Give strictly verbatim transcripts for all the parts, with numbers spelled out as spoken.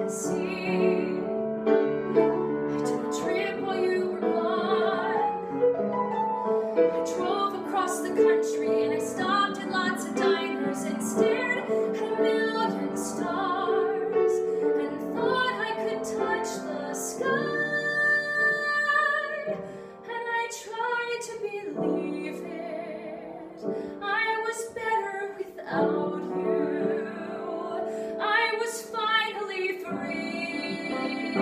see. I took a trip while you were gone. I drove across the country and I stopped at lots of diners and stared at a million stars and thought I could touch the sky. And I tried to believe it. I was better without you. I was finally free.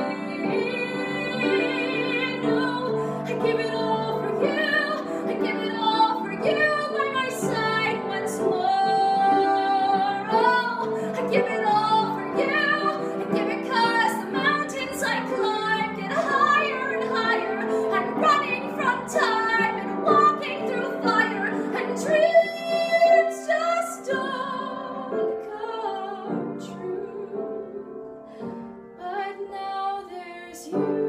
No, I give it all for you. I give it all for you by my side once more. Oh, I give it all for you. I give it 'cause the mountains I climb get higher and higher. I'm running from time and walking through fire, and dreams just don't come true. But now there's you.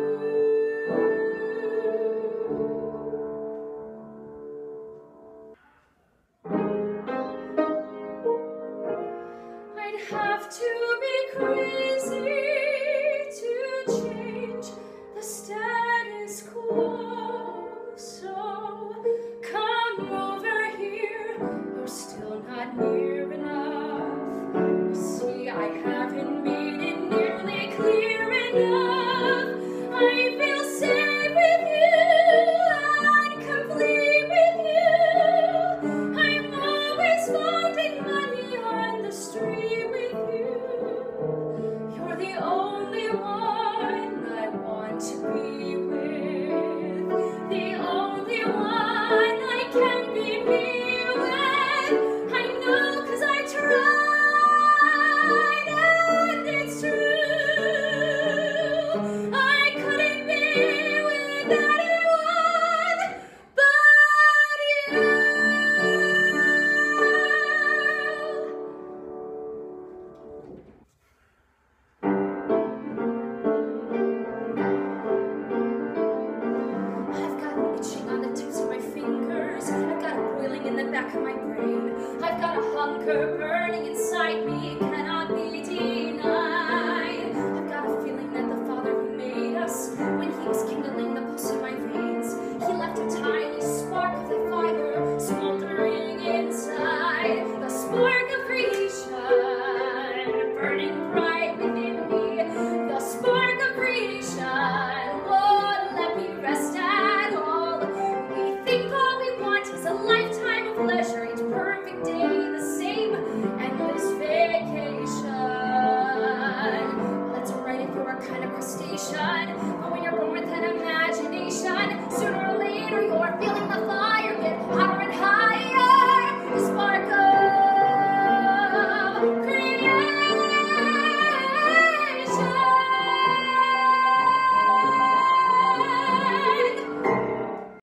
I'd have to be crazy to change the status quo. So come over here, you're still not near enough. You see, I haven't made it nearly clear enough.